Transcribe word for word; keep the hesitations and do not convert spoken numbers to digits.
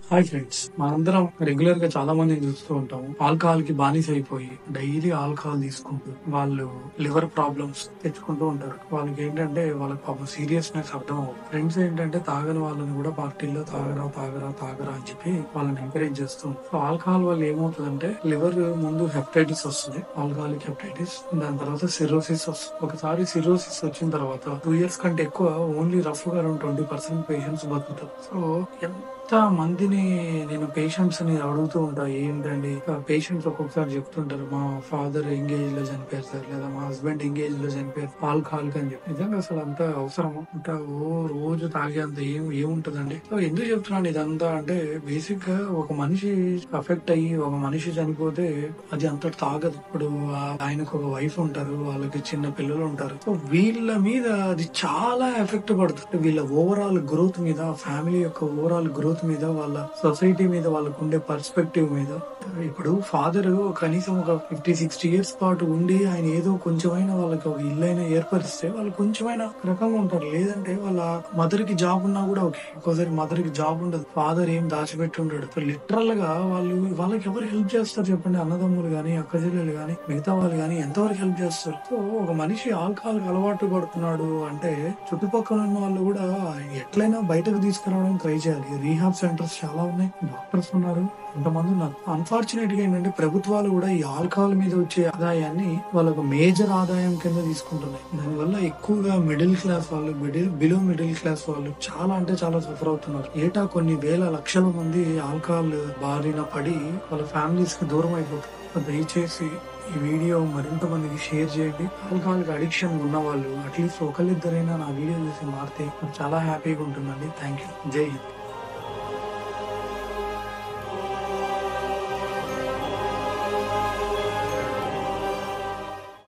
Hi friends, మనందరం regular గా చాలా మందిని చూస్తూ ఉంటాము. ఆల్కహాల్ కి బానిస అయిపోయి డైలీ ఆల్కహాల్ తీసుకుంటూ వాళ్ళు లివర్ ప్రాబ్లమ్స్ తెచ్చుకుంటూ ఉంటారు. వాళ్ళకి ఏంటంటే వాళ్ళకి పాపం సీరియస్నెస్ అర్థం అవ్వదు. ఫ్రెండ్స్ ఏంటంటే తాగని వాళ్ళని కూడా పార్టీల్లో తాగరా తాగరా తాగరా అని చెప్పి వాళ్ళని ఎంకరేజ్ చేస్తూ ఉంటారు. సో ఆల్కహాల్ వల్ల ఏమవుతుందంటే లివర్ ముందు హెపటైటిస్ వస్తుంది, ఆల్కహాలిక్ హెపటైటిస్. దాని తర్వాత సిరోసిస్ వస్తుంది. ఒకసారి సిరోసిస్ వచ్చిన తర్వాత టూ ఇయర్స్ కంటే ఎక్కువ ఓన్లీ రఫ్ గా అరౌండ్ ట్వంటీ పర్సెంట్ పేషెంట్స్ బతుకుతారు. సో ఎంత మందిని నేను పేషెంట్స్ ని అడుగుతూ ఉంటా, ఏంటండి పేషెంట్స్ ఒక్కొక్కసారి చెప్తుంటారు, మా ఫాదర్ ఎంగేజ్ లో చనిపోయారు సార్, లేదా మా హస్బెండ్ ఎంగేజ్ లో చనిపోయారు ఆల్కహాల్ అని చెప్పి. నిజంగా అసలు అంత అవసరమా? అంత ఓ రోజు తాగే అంత ఏం ఏముంటదండి? సో ఎందుకు చెప్తున్నాను ఇదంతా అంటే, బేసిక్ గా ఒక మనిషి అఫెక్ట్ అయ్యి ఒక మనిషి చనిపోతే అది అంత తాగదు. ఇప్పుడు ఆయనకు ఒక వైఫ్ ఉంటారు, వాళ్ళకి చిన్న పిల్లలు ఉంటారు. సో వీళ్ళ మీద అది చాలా ఎఫెక్ట్ పడుతుంది. వీళ్ళ ఓవరాల్ గ్రోత్ మీద, ఫ్యామిలీ యొక్క ఓవరాల్ గ్రోత్ మీద, వాళ్ళ సొసైటీ మీద, వాళ్ళకు ఉండే పర్స్పెక్టివ్ మీద. ఇప్పుడు ఫాదర్ కనీసం ఒక ఫిఫ్టీ సిక్స్టీ ఇయర్స్ పాటు ఉండి ఆయన ఏదో కొంచెమైనా వాళ్ళకి ఒక ఇల్లు అయినా ఏర్పరిస్తే వాళ్ళు కొంచెమైనా రకంగా ఉంటారు. లేదంటే వాళ్ళ మదర్ కి జాబ్ ఉన్నా కూడా ఓకే, ఒక్కోసారి మదర్ కి జాబ్ ఉండదు, ఫాదర్ ఏం దాచిపెట్టి ఉంటాడు. లిటరల్ గా వాళ్ళు వాళ్ళకి ఎవరు హెల్ప్ చేస్తారు చెప్పండి? అన్నదమ్ములు గాని, అక్క చెల్లెలు గాని, మిగతా వాళ్ళు గాని ఎంతవరకు హెల్ప్ చేస్తారు? సో ఒక మనిషి ఆల్కహాల్ కి అలవాటు పడుతున్నాడు అంటే చుట్టుపక్కల ఉన్న వాళ్ళు కూడా ఎట్లయినా బయటకు తీసుకురావడానికి ట్రై చేయాలి. రీహాబ్ సెంటర్స్ చాలా ఉన్నాయి, డాక్టర్స్ ఉన్నారు, ఎంతమంది ఉన్నారు. అన్ఫార్చునేట్ గా ఏంటంటే ప్రభుత్వాలు కూడా ఈ ఆల్కహాల్ మీద వచ్చే ఆదాయాన్ని వాళ్ళకు మేజర్ ఆదాయం కింద తీసుకుంటున్నాయి. దానివల్ల ఎక్కువగా మిడిల్ క్లాస్ వాళ్ళు, మిడిల్ బిలో మిడిల్ క్లాస్ వాళ్ళు చాలా అంటే చాలా సఫర్ అవుతున్నారు. ఏటా కొన్ని వేల లక్షల మంది ఆల్కహాల్ బారిన పడి వాళ్ళ ఫ్యామిలీస్ కి దూరం అయిపోతారు. దయచేసి ఈ వీడియో మరింత మందికి షేర్ చేయండి. ఆల్కహాల్ కి అడిక్షన్ ఉన్న వాళ్ళు అట్లీస్ట్ ఒకళ్ళిద్దరైనా నా వీడియో చూసి మారితే చాలా హ్యాపీగా ఉంటుందండి. Thank you. జై హింద్.